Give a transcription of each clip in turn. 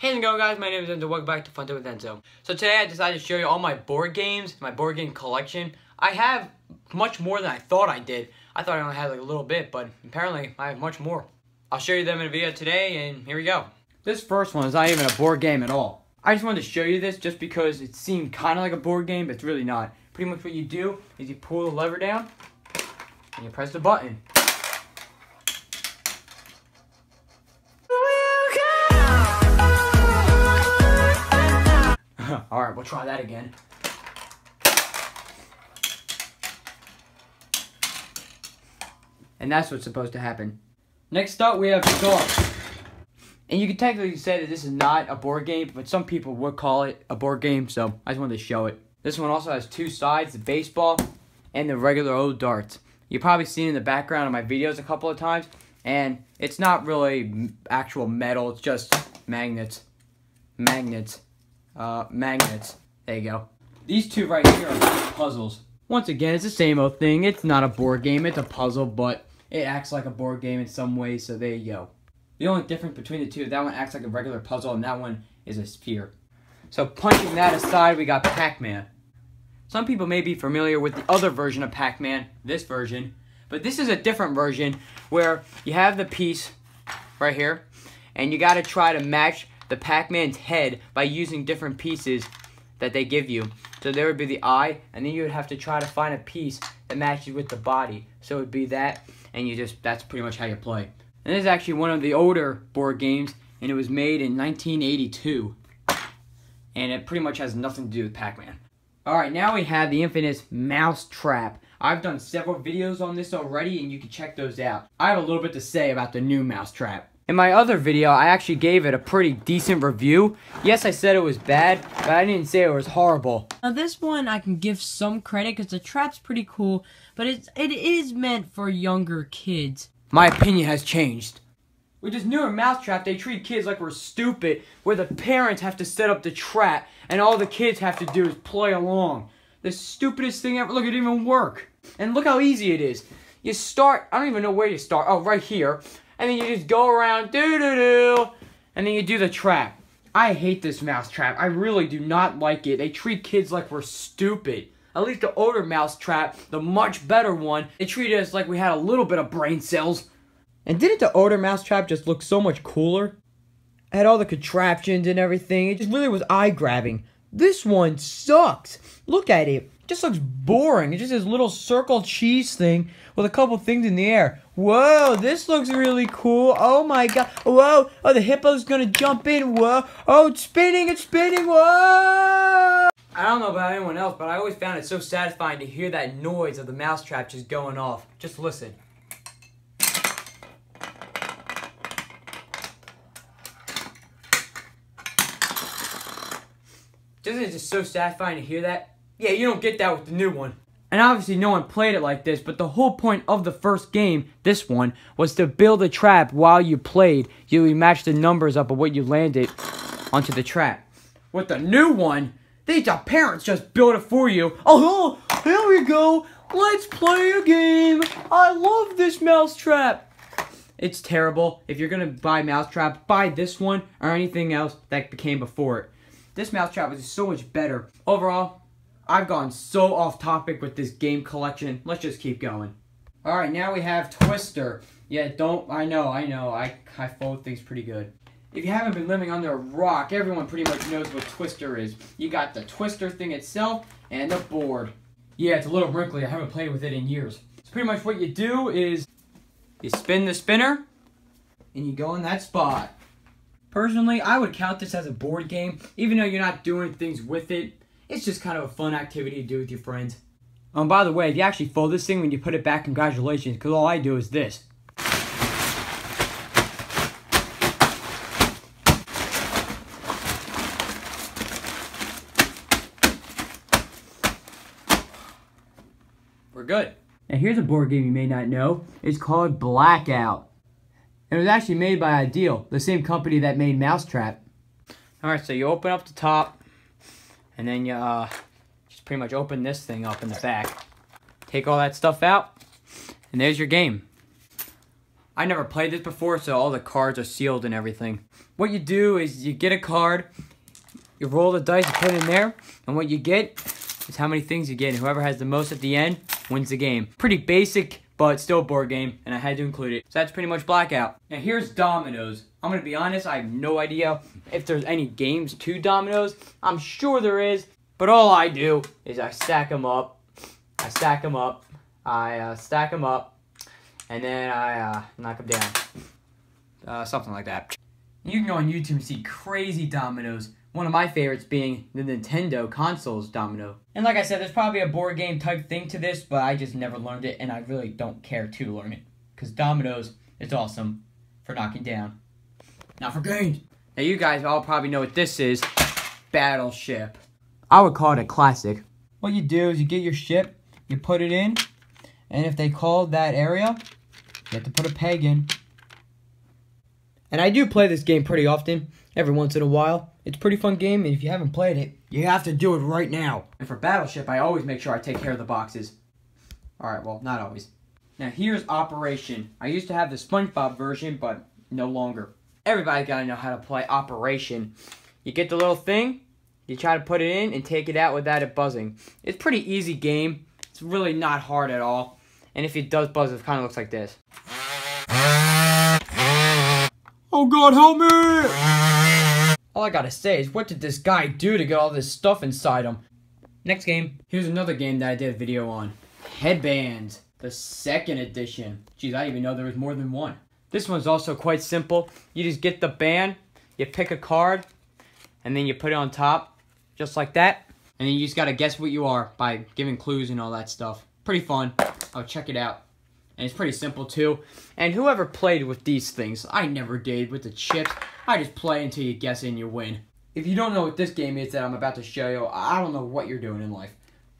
How's it going, guys? My name is Enzo. Welcome back to Fun Time with Enzo. So today I decided to show you all my board games, my board game collection. I have much more than I thought I did. I thought I only had like a little bit, but apparently I have much more. I'll show you them in a video today, and here we go. This first one is not even a board game at all. I just wanted to show you this just because it seemed kind of like a board game, but it's really not. Pretty much what you do is you pull the lever down, and you press the button. Alright, we'll try that again. And that's what's supposed to happen. Next up, we have Star. And you can technically say that this is not a board game, but some people would call it a board game, so I just wanted to show it. This one also has two sides, the baseball and the regular old darts. You've probably seen in the background of my videos a couple of times, and it's not really actual metal, it's just magnets. Magnets. There you go. These two right here are puzzles. Once again, it's the same old thing. It's not a board game, it's a puzzle, but it acts like a board game in some ways, so there you go. The only difference between the two, that one acts like a regular puzzle, and that one is a sphere. So punching that aside, we got Pac-Man. Some people may be familiar with the other version of Pac-Man, this version, but this is a different version where you have the piece right here, and you gotta try to match the Pac-Man's head by using different pieces that they give you. So there would be the eye, and then you would have to try to find a piece that matches with the body. So it would be that, and that's pretty much how you play. And this is actually one of the older board games, and it was made in 1982. And it pretty much has nothing to do with Pac-Man. Alright, now we have the infamous Mousetrap. I've done several videos on this already, and you can check those out. I have a little bit to say about the new Mousetrap. In my other video, I actually gave it a pretty decent review. Yes, I said it was bad, but I didn't say it was horrible. Now this one I can give some credit because the trap's pretty cool, but it is meant for younger kids. My opinion has changed. With this newer Mousetrap, they treat kids like we're stupid, where the parents have to set up the trap, and all the kids have to do is play along. The stupidest thing ever. Look, it didn't even work. And look how easy it is. You start, I don't even know where you start. Oh, right here. And then you just go around, doo-doo-doo, and then you do the trap. I hate this Mousetrap. I really do not like it. They treat kids like we're stupid. At least the older Mousetrap, the much better one, they treated us like we had a little bit of brain cells. And didn't the older Mousetrap just look so much cooler? It had all the contraptions and everything. It just really was eye-grabbing. This one sucks. Look at it. It just looks boring. It's just this little circle cheese thing with a couple things in the air. Whoa, this looks really cool. Oh my god. Whoa. Oh, the hippo's gonna jump in. Whoa. Oh, it's spinning. It's spinning. Whoa. I don't know about anyone else, but I always found it so satisfying to hear that noise of the Mousetrap just going off. Just listen. Isn't it just so satisfying to hear that? Yeah, you don't get that with the new one. And obviously no one played it like this, but the whole point of the first game, this one, was to build a trap while you played. You would match the numbers up of what you landed onto the trap. With the new one, the parents just build it for you. Oh, here we go. Let's play a game. I love this Mousetrap. It's terrible. If you're going to buy Mousetrap, buy this one or anything else that came before it. This Mousetrap was so much better. Overall, I've gone so off topic with this game collection. Let's just keep going. Alright, now we have Twister. Yeah, I know, I fold things pretty good. If you haven't been living under a rock, everyone pretty much knows what Twister is. You got the Twister thing itself and the board. Yeah, it's a little wrinkly. I haven't played with it in years. So pretty much what you do is you spin the spinner and you go in that spot. Personally, I would count this as a board game, even though you're not doing things with it. It's just kind of a fun activity to do with your friends. By the way, if you actually fold this thing when you put it back, congratulations, because all I do is this. We're good. Now here's a board game you may not know. It's called Blackout. It was actually made by Ideal, the same company that made Mousetrap. Alright, so you open up the top, and then you just pretty much open this thing up in the back. Take all that stuff out, and there's your game. I never played this before, so all the cards are sealed and everything. What you do is you get a card, you roll the dice, you put it in there, and what you get is how many things you get, and whoever has the most at the end wins the game. Pretty basic, but still a board game, and I had to include it. So that's pretty much Blackout. Now here's Dominoes. I'm gonna be honest, I have no idea if there's any games to Dominoes. I'm sure there is, but all I do is I stack them up, I stack them up, I stack them up, and then I knock them down. Something like that. You can go on YouTube and see crazy dominoes. One of my favorites being the Nintendo consoles domino. And like I said, there's probably a board game type thing to this, but I just never learned it, and I really don't care to learn it. Because dominoes is awesome for knocking down. Not for games. Now you guys all probably know what this is. Battleship. I would call it a classic. What you do is you get your ship, you put it in, and if they call that area, you have to put a peg in. And I do play this game pretty often, every once in a while. It's a pretty fun game, and if you haven't played it, you have to do it right now. And for Battleship, I always make sure I take care of the boxes. Alright, well, not always. Now here's Operation. I used to have the SpongeBob version, but no longer. Everybody gotta know how to play Operation. You get the little thing, you try to put it in, and take it out without it buzzing. It's a pretty easy game. It's really not hard at all. And if it does buzz, it kind of looks like this. Oh God, help me! All I gotta say is, what did this guy do to get all this stuff inside him? Next game. Here's another game that I did a video on. Headbands. The second edition. Jeez, I didn't even know there was more than one. This one's also quite simple. You just get the band, you pick a card, and then you put it on top, just like that. And then you just gotta guess what you are by giving clues and all that stuff. Pretty fun. Oh, check it out. And it's pretty simple too. And whoever played with these things, I never did with the chips. I just play until you guess it and you win. If you don't know what this game is that I'm about to show you, I don't know what you're doing in life.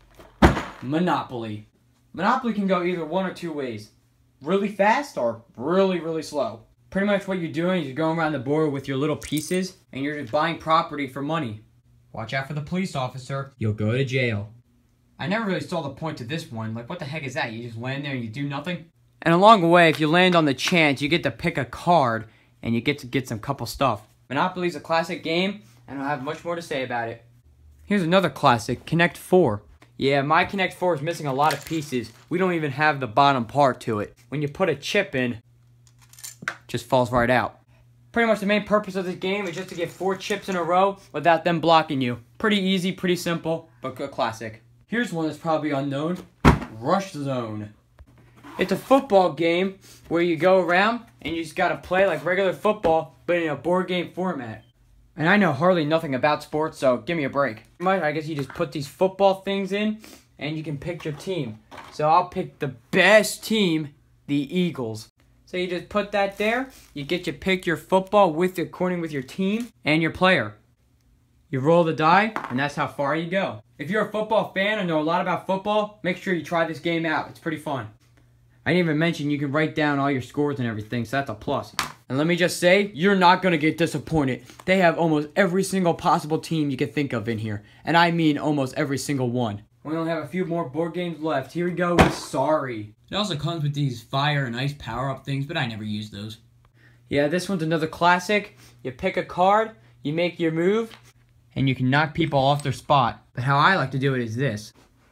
Monopoly. Monopoly can go either one or two ways. Really fast or really, really slow. Pretty much what you're doing is you're going around the board with your little pieces and you're just buying property for money. Watch out for the police officer. You'll go to jail. I never really saw the point to this one. Like, what the heck is that? You just land there and you do nothing? And along the way, if you land on the chance, you get to pick a card and you get to get some couple stuff. Monopoly's a classic game, and I don't have much more to say about it. Here's another classic, Connect 4. Yeah, my Connect 4 is missing a lot of pieces. We don't even have the bottom part to it. When you put a chip in, it just falls right out. Pretty much the main purpose of this game is just to get 4 chips in a row without them blocking you. Pretty easy, pretty simple, but good classic. Here's one that's probably unknown. Rush Zone. It's a football game where you go around and you just gotta play like regular football, but in a board game format. And I know hardly nothing about sports, so give me a break. I guess you just put these football things in and you can pick your team. So I'll pick the best team, the Eagles. So you just put that there, you get to pick your football according with your team and your player. You roll the die, and that's how far you go. If you're a football fan and know a lot about football, make sure you try this game out. It's pretty fun. I didn't even mention you can write down all your scores and everything, so that's a plus. And let me just say, you're not going to get disappointed. They have almost every single possible team you can think of in here. And I mean almost every single one. We only have a few more board games left. Here we go with Sorry. It also comes with these fire and ice power-up things, but I never use those. Yeah, this one's another classic. You pick a card, you make your move, and you can knock people off their spot. But how I like to do it is this.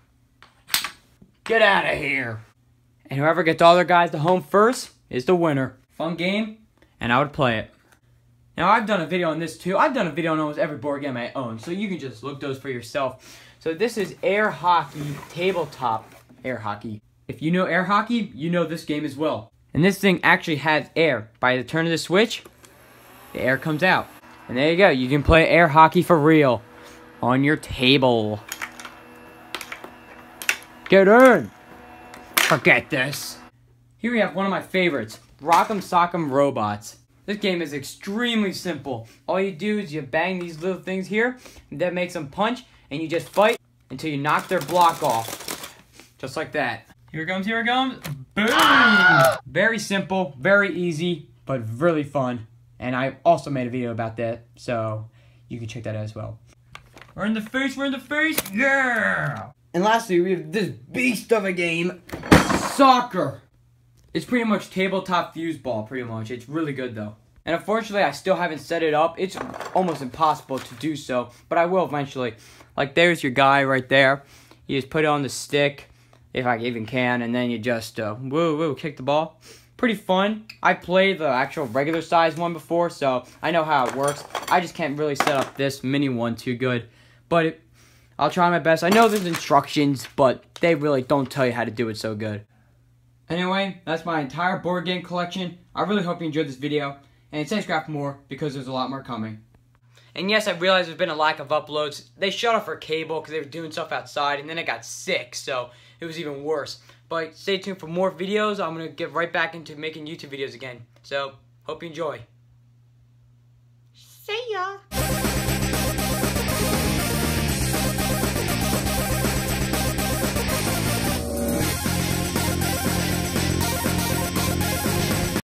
Get out of here. And whoever gets all their guys to home first is the winner. Fun game, and I would play it. Now, I've done a video on this too. I've done a video on almost every board game I own, so you can just look those for yourself. So this is air hockey, tabletop air hockey. If you know air hockey, you know this game as well. And this thing actually has air. By the turn of the switch, the air comes out. And there you go. You can play air hockey for real on your table. Get in. Forget this. Here we have one of my favorites, Rock'em Sock'em Robots. This game is extremely simple. All you do is you bang these little things here, and that makes them punch, and you just fight until you knock their block off. Just like that. Here it comes, here it comes. Boom! Very simple, very easy, but really fun. And I also made a video about that, so you can check that out as well. We're in the face, yeah! And lastly, we have this beast of a game, soccer. It's pretty much tabletop foosball, pretty much. It's really good, though. And unfortunately, I still haven't set it up. It's almost impossible to do so, but I will eventually. Like, there's your guy right there. You just put it on the stick, if I even can, and then you just, kick the ball. Pretty fun. I played the actual regular size one before, so I know how it works. I just can't really set up this mini one too good, but I'll try my best. I know there's instructions, but they really don't tell you how to do it so good. Anyway, that's my entire board game collection. I really hope you enjoyed this video, and subscribe for more because there's a lot more coming. And yes, I realize there's been a lack of uploads. They shut off our cable because they were doing stuff outside, and then I got sick, so it was even worse. But stay tuned for more videos. I'm going to get right back into making YouTube videos again. So, hope you enjoy. See ya!